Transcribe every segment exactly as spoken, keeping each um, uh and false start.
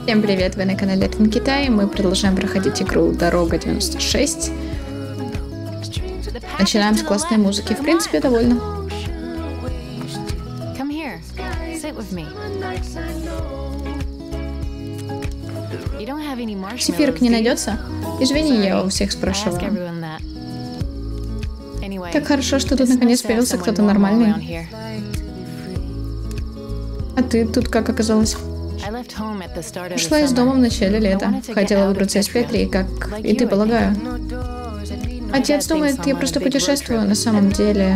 Всем привет, вы на канале Тин Китай. Мы продолжаем проходить игру Дорога девяносто шесть. Начинаем с классной музыки. В принципе, довольно. Сефирок не найдется? Извини, я у всех спрашивала. Так хорошо, что тут наконец появился кто-то нормальный. А ты тут как оказалась? Ушла из дома в начале лета. Хотела выбраться из Петри, как и ты, полагаю. Отец думает, я просто путешествую, на самом деле.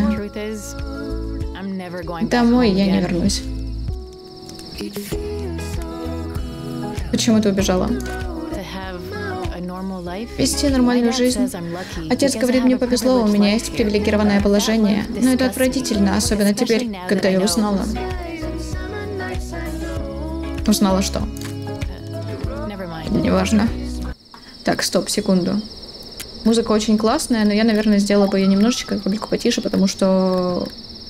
Домой я не вернусь. Почему ты убежала? Вести нормальную жизнь. Отец говорит, мне повезло, у меня есть привилегированное положение. Но это отвратительно, особенно теперь, когда я узнала. Узнала что? Неважно. Так, стоп, секунду. Музыка очень классная, но я, наверное, сделала бы ее немножечко капельку потише, потому что...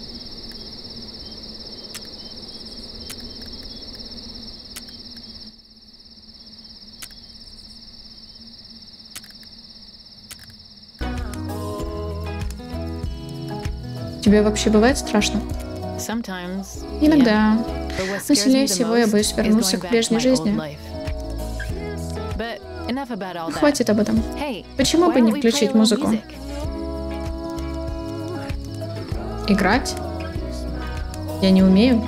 Тебе вообще бывает страшно? Иногда. Но сильнее всего я боюсь вернуться к прежней жизни. Хватит об этом. Почему бы не включить музыку? Играть? Я не умею?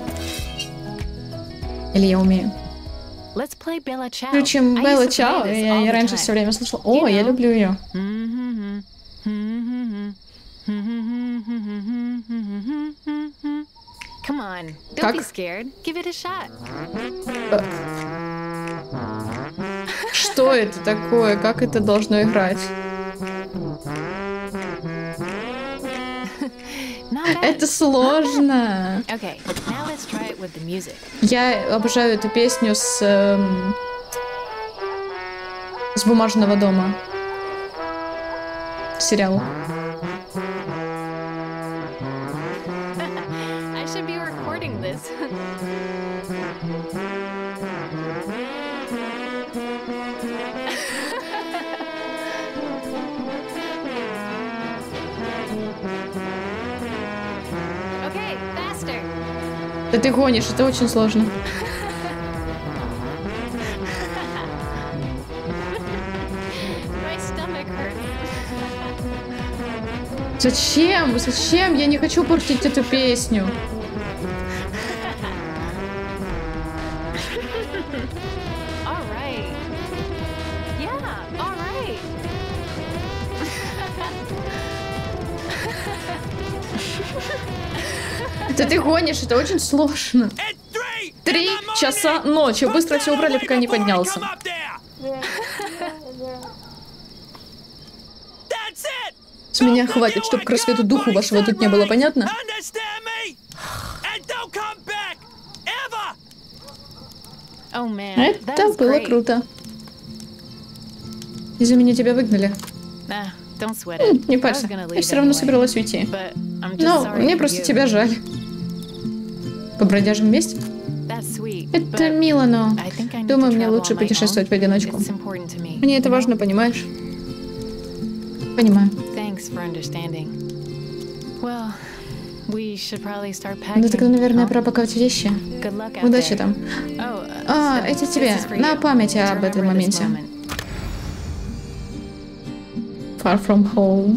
Или я умею? Включим Белла Чао. Я ее раньше все время слушала. О, я люблю ее. Как? Что это такое? Как это должно играть? Это сложно. Я обожаю эту песню с, эм, с «Бумажного дома». Сериал. Да ты гонишь, это очень сложно. Зачем? Зачем? Я не хочу портить эту песню. Да ты гонишь, это очень сложно. Три часа ночи. Быстро все убрали, пока не поднялся. С меня хватит, чтобы к рассвету духу вашего тут не было, понятно? Это было круто. Из-за меня тебя выгнали. Не парься, я все равно собиралась уйти. Но мне просто тебя жаль. Побродяжим вместе? Это мило, но... Думаю, мне лучше путешествовать в одиночку. Мне это важно, понимаешь? Понимаю. Ну тогда, наверное, пора паковать вещи. Удачи там. А, это тебе. На память об этом моменте. Far from home.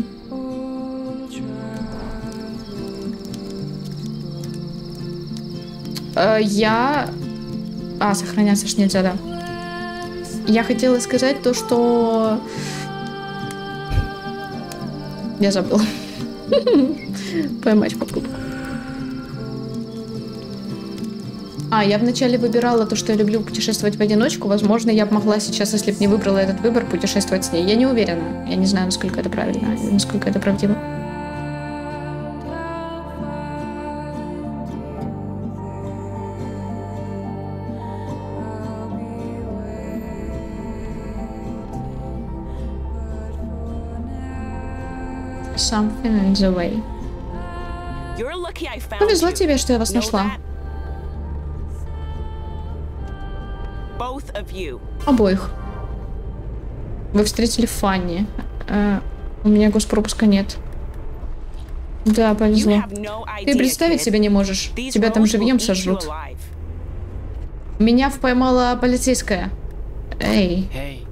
Uh, я... А, сохраняться ж нельзя, да. Я хотела сказать то, что... Я забыла. Поймать покупку. А, я вначале выбирала то, что я люблю путешествовать в одиночку. Возможно, я бы могла сейчас, если бы не выбрала этот выбор, путешествовать с ней. Я не уверена. Я не знаю, насколько это правильно, насколько это правдиво. Something in the way. Повезло тебе, что я вас нашла. Обоих. Вы встретили Фанни. А, у меня госпропуска нет. Да, повезло. Ты представить себе не можешь. Тебя там живьем сожрут. Меня поймала полицейская. Эй.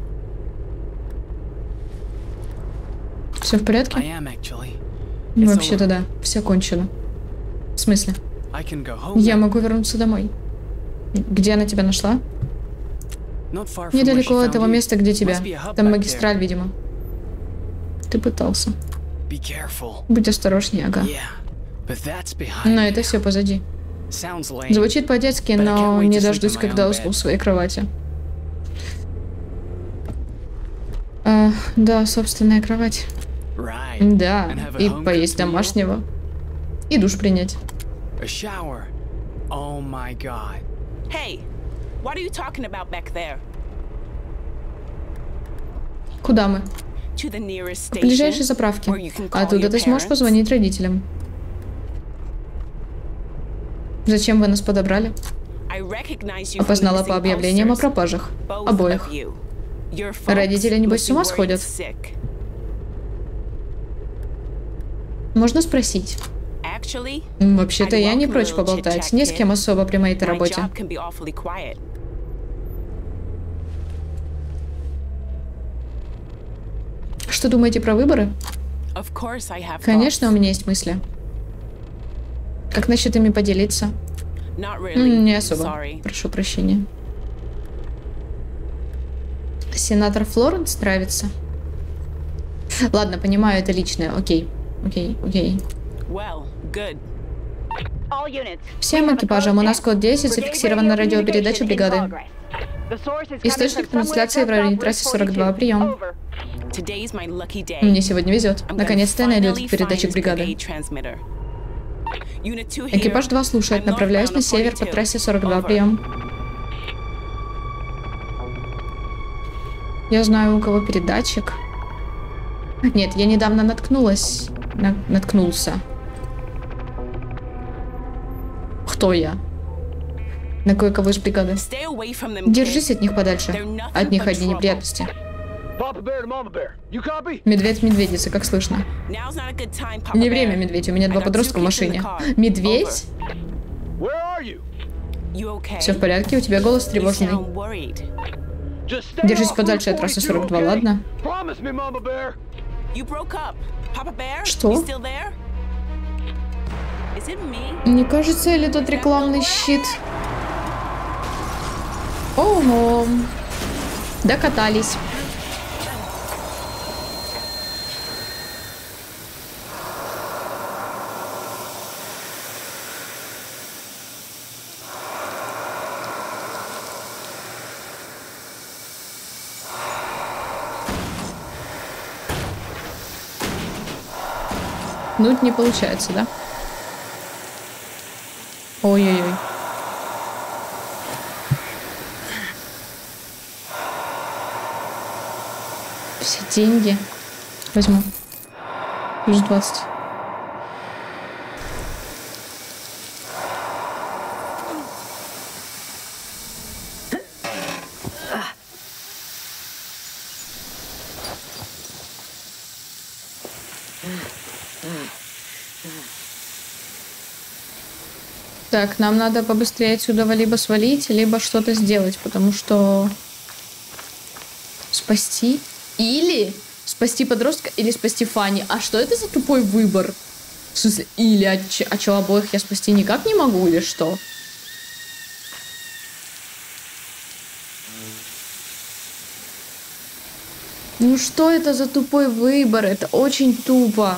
Все в порядке? Вообще-то да. Все кончено. В смысле? Я могу вернуться домой. Где она тебя нашла? Недалеко от того места, где тебя. Там магистраль, видимо. Ты пытался. Будь осторожнее, ага. Но это все позади. Звучит по-детски, но не дождусь, когда усну в своей кровати. А, да, собственная кровать. Да, и поесть домашнего. И душ принять. Куда мы? К ближайшей заправке. Оттуда ты сможешь позвонить родителям. Зачем вы нас подобрали? Опознала по объявлениям о пропажах. Обоих. Родители, небось, с ума сходят? Можно спросить? Вообще-то я не прочь поболтать. Ни с кем особо при моей-то работе. Что думаете про выборы? Конечно, у меня есть мысли. Как насчет ими поделиться? Не особо. Прошу прощения. Сенатор Флоренс нравится? Ладно, понимаю, это личное. Окей. Окей, окей. Всем экипажам, у нас код десять, зафиксирован на радиопередаче бригады. Источник трансляции в районе трассы сорок два, прием. Мне сегодня везет. Наконец-то я найду этот передатчик бригады. Экипаж два слушает. Направляюсь на север по трассе сорок два, прием. Я знаю, у кого передатчик. Нет, я недавно наткнулась. На... Наткнулся. Кто я? На кое-кого из бригады. Держись от них подальше. От них одни неприятности. Медведь-медведица, как слышно. Не время, медведь. У меня два подростка в машине. Медведь? Все в порядке? У тебя голос тревожный. Держись подальше от трассы сорок два, ладно? Что? Не кажется ли тот рекламный щит? Ого. Докатались. Ну, не получается, да? Ой-ой-ой. Все деньги возьму. Плюс двадцать. Так, нам надо побыстрее отсюда либо свалить, либо что-то сделать, потому что спасти или спасти подростка, или спасти Фанни. А что это за тупой выбор? В смысле, или а, ч а чё, обоих я спасти никак не могу, или что? Ну что это за тупой выбор? Это очень тупо.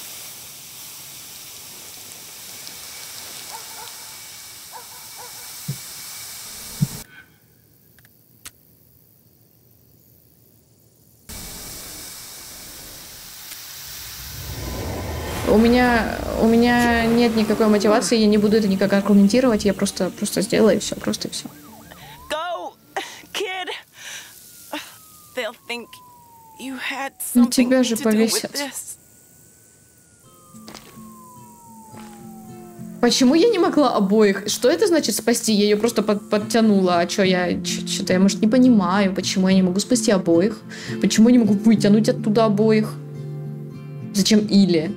У меня, у меня нет никакой мотивации, я не буду это никак аргументировать, я просто, просто сделаю и все, просто и все. На тебя же повесят. Почему я не могла обоих? Что это значит спасти? Я ее просто под подтянула. А что я... Что-то я, может, не понимаю, почему я не могу спасти обоих? Почему я не могу вытянуть оттуда обоих? Зачем или?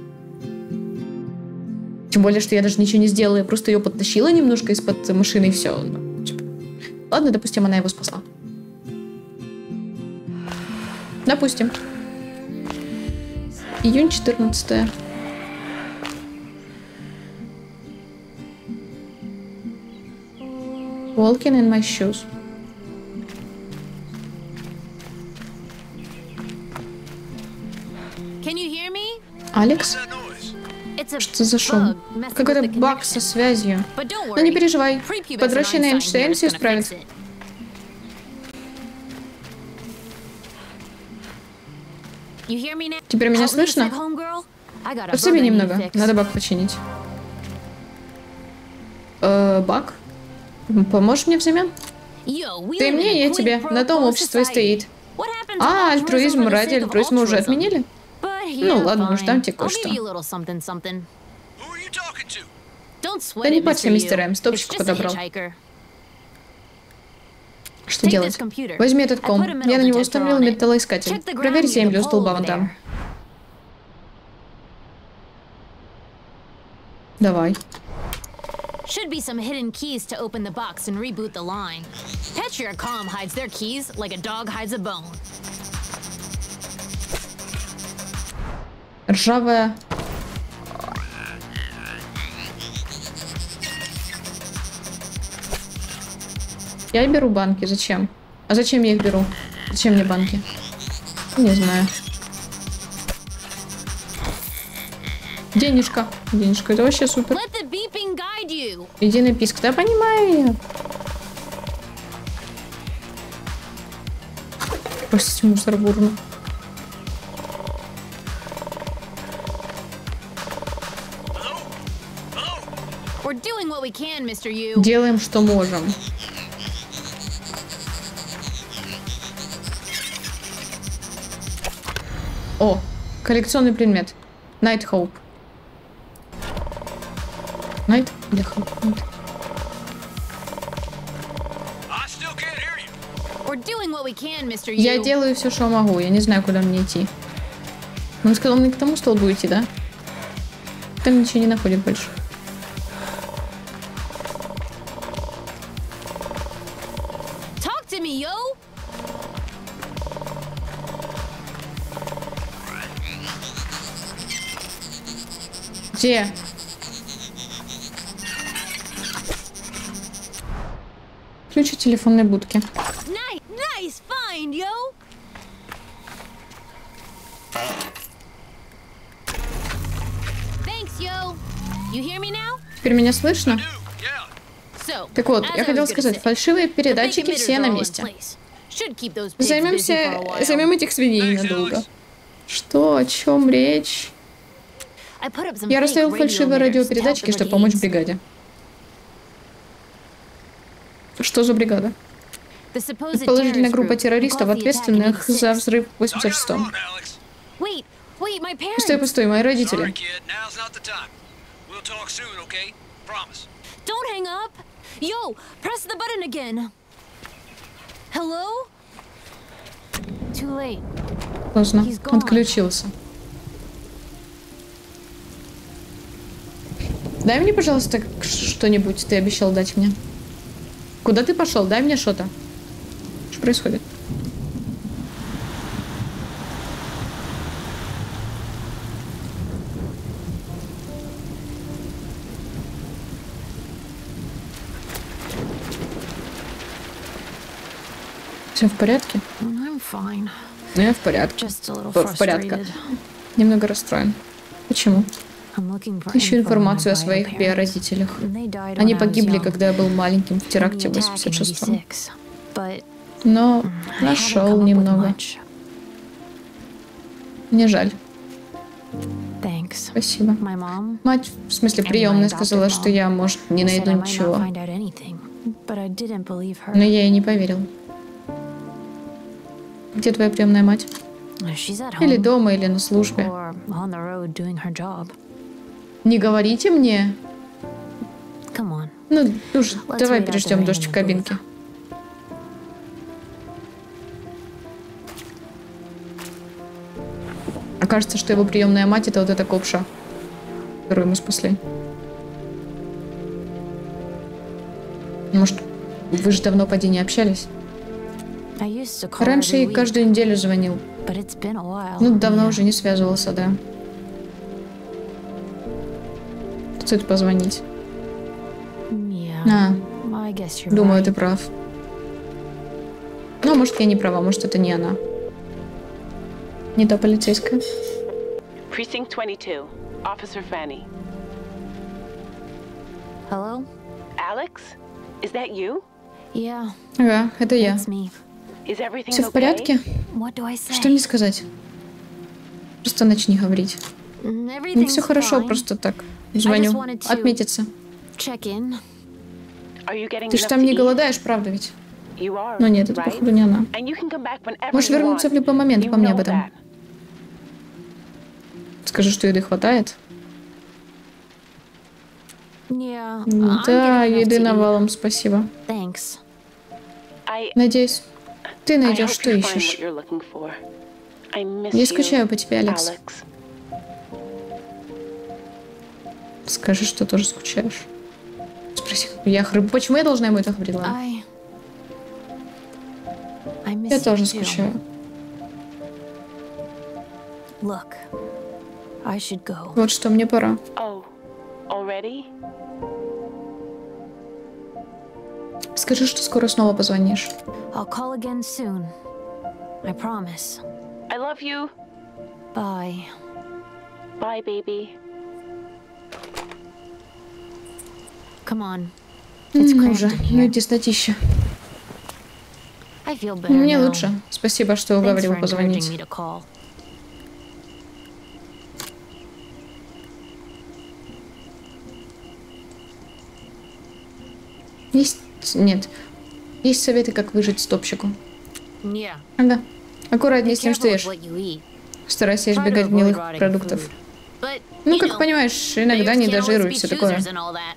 Тем более, что я даже ничего не сделала. Я просто ее подтащила немножко из-под машины и все. Ладно, допустим, она его спасла. Допустим. Июнь четырнадцатое. Walking in my shoes. Алекс? Что за шум? Какой-то баг со связью. Но не переживай. Подрощенный Эйнштейн все исправит. Теперь меня слышно? Пособи немного. Надо баг починить. Э, баг? Поможешь мне взамен? Ты мне, я тебе. На том общество и стоит. А, альтруизм ради альтруизма уже отменили? Ну ладно, может там тебе кое-что. Да не парься, мистер М, стопчик подобрал. Что делать? Возьми этот ком. Я на него установил металлоискатель. Проверь землю у столба вон там. Давай. Should be some hidden keys to open the box and reboot the line. Petriacom hides their keys like a dog hides a bone. Ржавая. Я беру банки. Зачем? А зачем я их беру? Зачем мне банки? Не знаю. Денежка. Денежка. Это вообще супер. Иди на писк. Да понимаю я. Простите, мусор бурно. Делаем, что можем. О, коллекционный предмет. Night Hope. Night или Hope? Night. Я делаю все, что могу. Я не знаю, куда мне идти. Он сказал мне к тому столбу идти, да? Там ничего не находит больше. Где? Ключ от телефонной будки. Nice find, yo. Thanks, yo. You hear me now? Теперь меня слышно? Так вот, я хотел сказать, фальшивые передатчики все на месте. Займемся, займем этих свиней надолго. Что, о чем речь? Я расставил фальшивые радиопередатчики, чтобы помочь бригаде. Что за бригада? Предположительная группа террористов, ответственных за взрыв в восемьдесят шестом. Постой, постой, мои родители. Поздно. Отключился. Дай мне, пожалуйста, что-нибудь. Ты обещал дать мне. Куда ты пошел? Дай мне что-то. Что происходит? Все в порядке? Ну, я в порядке. В порядке. Немного расстроен. Почему? Ищу информацию о своих биородителях. Они погибли, когда я был маленьким в теракте в восемьдесят шестом. Но нашел немного. Мне жаль. Спасибо. Мать, в смысле приемная, сказала, что я, может, не найду ничего. Но я ей не поверил. Где твоя приемная мать? Или дома, или на службе. Не говорите мне. Ну, уж давай переждем дождь в кабинке. Окажется, что его приемная мать — это вот эта копша, которую мы спасли. Может, вы же давно поди не общались? Раньше я каждую неделю звонил. Ну, давно уже не связывался, да. Стоит позвонить. А, думаю, ты прав. Ну, может, я не права, может, это не она. Не та полицейская. Precinct twenty-two, Officer Fanny. Hello? Alex? Is that you? Yeah. Ага, это я. Is everything Все в порядке? What do I say? Что мне сказать? Просто начни говорить. Ну, все хорошо, просто так. Звоню. Отметиться. Check in. Are you getting Ты ж enough там to не eat? голодаешь, правда ведь? You are, Но нет, это right? походу не она. And you can come back whenever Можешь you вернуться в want. любой момент, You помни об know этом. that. Скажи, что еды хватает. Yeah. Да, еды навалом, спасибо. Thanks. I, Надеюсь, ты I найдешь, hope что you find ищешь. what you're looking for. I miss Я you, скучаю по тебе, Алекс. Alex. Скажи, что тоже скучаешь. Спроси, я хрып. Почему я должна ему это говорить? Ладно. I... I miss Я you тоже too. скучаю. Look, I should go. Вот что, мне пора. Oh, already? Скажи, что скоро снова позвонишь. I'll call again soon. I promise. I love you. Bye. Bye, baby. Come on. It's Ну cramped уже, in ну here. теснотища. I feel better Мне now. лучше. Спасибо, что Thanks уговорил for encouraging позвонить. me to call. Есть... Нет. Есть советы, как выжить стопщику. Yeah. Ага. Аккуратнее Be с тем, что careful ешь. with what you eat. Старайся Try to избегать avoid гнилых rotting продуктов. food. But, Ну, you как know, понимаешь, иногда players не can't always дожируй, be все такое. choosers and all that.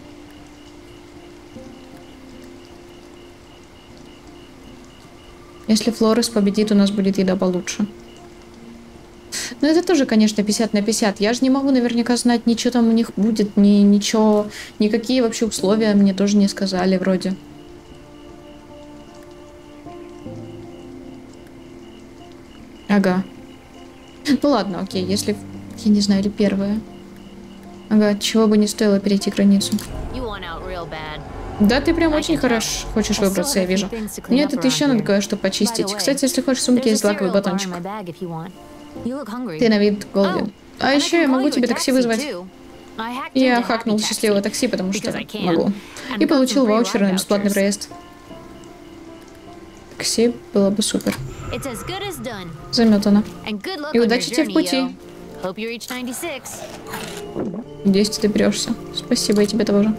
Если Флорес победит, у нас будет еда получше. Но это тоже, конечно, пятьдесят на пятьдесят. Я же не могу наверняка знать, ничего там у них будет, ни ничего, никакие вообще условия мне тоже не сказали вроде. Ага. Ну ладно, окей, если... Я не знаю, или первое. Ага, чего бы не стоило перейти границу. You want out real bad. Да, ты прям очень хорош хочешь выбраться, я вижу. Мне тут еще надо кое-что почистить. Кстати, если хочешь, в сумке есть злаковый батончик. Ты на вид голоден. А еще я могу тебе такси вызвать. Я хакнул счастливое такси, потому что могу. И получил ваучер на бесплатный проезд. Такси было бы супер. Заметано. И удачи тебе в пути. Надеюсь, ты доберешься. Спасибо, и тебе тоже.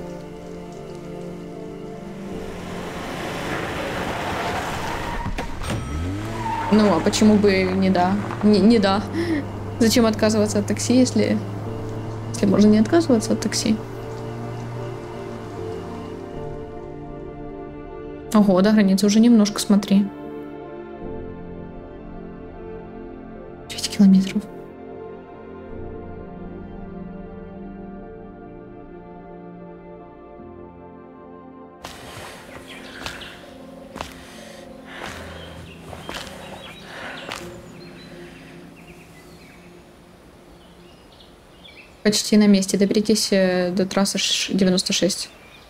Ну, а почему бы не да? Не, не да. Зачем отказываться от такси, если... Если можно не отказываться от такси? Ого, до границы уже немножко, смотри. пять километров. Почти на месте. Доберитесь до трассы девяносто шесть.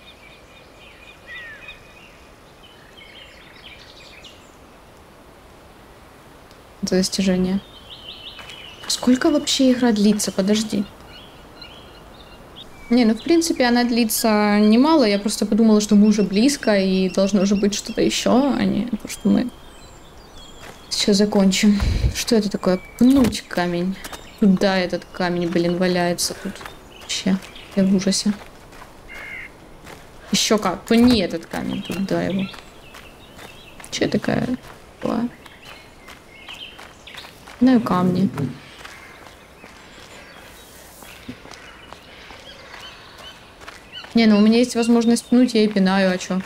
Это достижение. Сколько вообще игра длится? Подожди. Не, ну в принципе она длится немало. Я просто подумала, что мы уже близко и должно уже быть что-то еще, а не то, что мы сейчас закончим. Что это такое? Пнуть камень. Куда этот камень, блин, валяется тут? Вообще, я в ужасе. Еще как? Пни этот камень, туда его. Че такая? Была? Знаю камни. Не, ну у меня есть возможность пнуть, я и пинаю, а чё?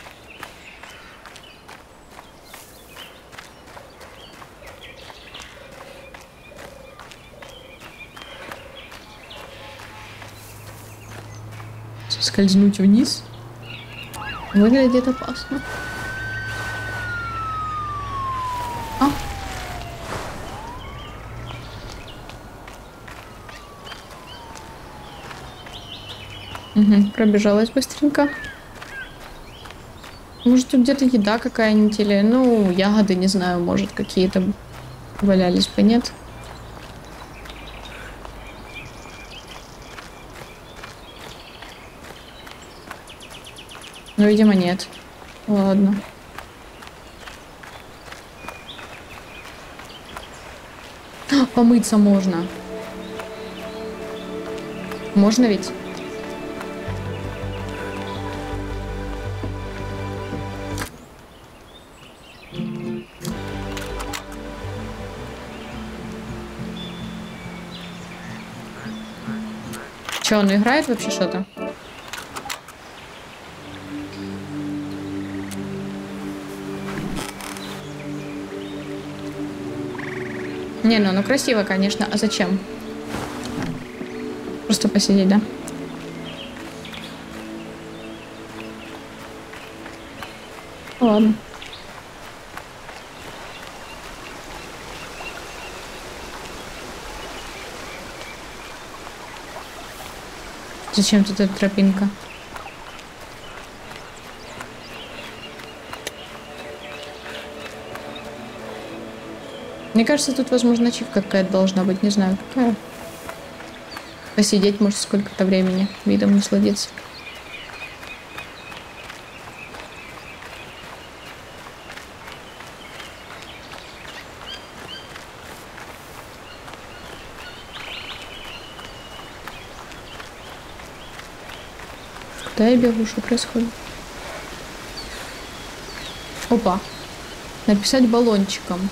Скользнуть вниз выглядит опасно. А. Угу, пробежалась быстренько. Может, тут где-то еда какая-нибудь или, ну, ягоды, не знаю, может, какие-то валялись бы, нет? Ну, видимо, нет. Ладно. А, помыться можно. Можно ведь? Че, он играет вообще что-то? Не, ну, ну красиво, конечно. А зачем? Просто посидеть, да? Ладно. Зачем тут эта тропинка? Мне кажется, тут, возможно, ачивка какая-то должна быть. Не знаю, какая. Посидеть, может, сколько-то времени. Видом насладиться. Куда я бегу? Что происходит? Опа. Написать баллончиком.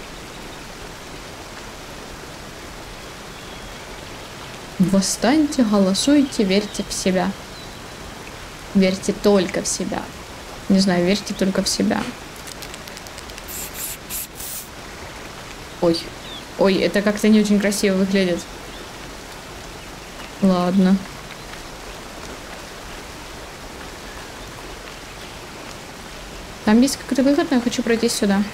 Восстаньте, голосуйте, верьте в себя. Верьте только в себя. Не знаю, верьте только в себя. Ой. Ой, это как-то не очень красиво выглядит. Ладно. Там есть какой-то выход, но я хочу пройти сюда.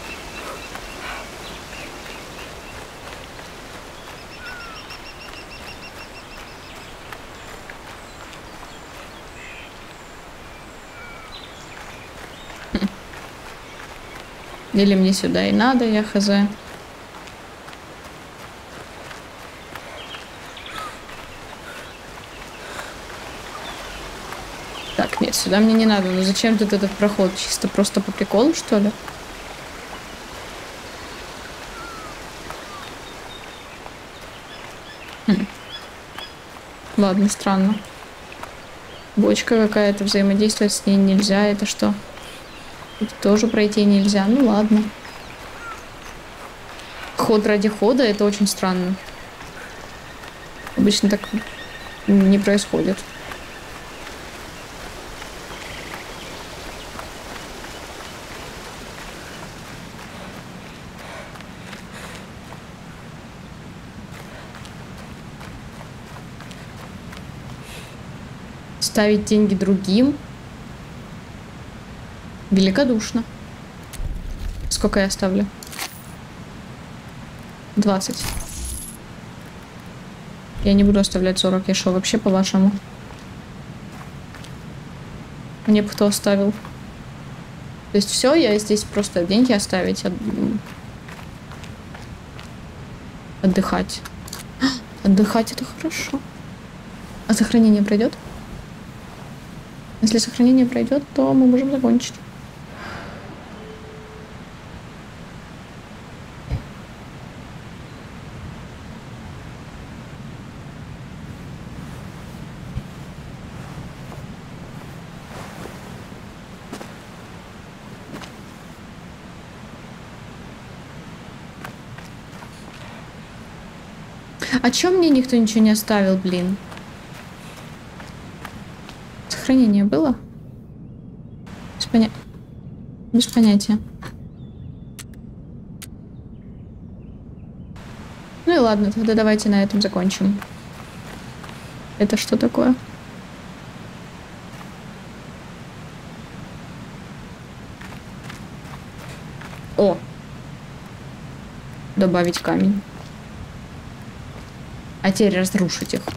Или мне сюда и надо, я хз. Так, нет, сюда мне не надо. Но зачем тут этот проход? Чисто просто по приколу, что ли? Хм. Ладно, странно. Бочка какая-то, взаимодействовать с ней нельзя. Это что? Тут тоже пройти нельзя. Ну ладно. Ход ради хода — это очень странно. Обычно так не происходит. Ставить деньги другим. Великодушно. Сколько я ставлю? двадцать. Я не буду оставлять сорок. Я шо, вообще по-вашему? Мне бы кто оставил. То есть все, я здесь просто деньги оставить. От... Отдыхать. Отдыхать — это хорошо. А сохранение пройдет? Если сохранение пройдет, то мы можем закончить. А чё мне никто ничего не оставил, блин? сохранение было? Без, поня... Без понятия. Ну и ладно, тогда давайте на этом закончим. Это что такое? О! Добавить камень. А теперь разрушить их.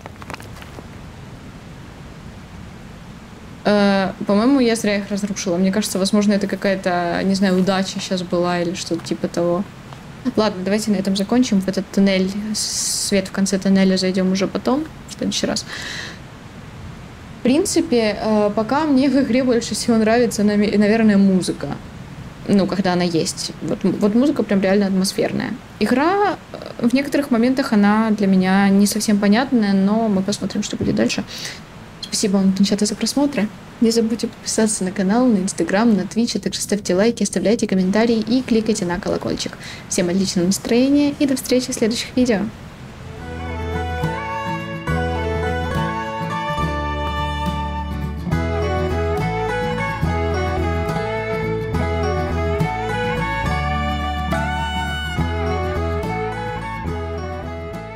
Э, по-моему, я зря их разрушила. Мне кажется, возможно, это какая-то, не знаю, удача сейчас была или что-то типа того. Ладно, давайте на этом закончим. В этот туннель, свет в конце туннеля зайдем уже потом, в следующий раз. В принципе, э, пока мне в игре больше всего нравится, наверное, музыка. Ну, когда она есть. Вот, вот музыка прям реально атмосферная. Игра в некоторых моментах, она для меня не совсем понятная, но мы посмотрим, что будет дальше. Спасибо вам, девчата, за просмотр. Не забудьте подписаться на канал, на Инстаграм, на Твич, а также ставьте лайки, оставляйте комментарии и кликайте на колокольчик. Всем отличного настроения и до встречи в следующих видео.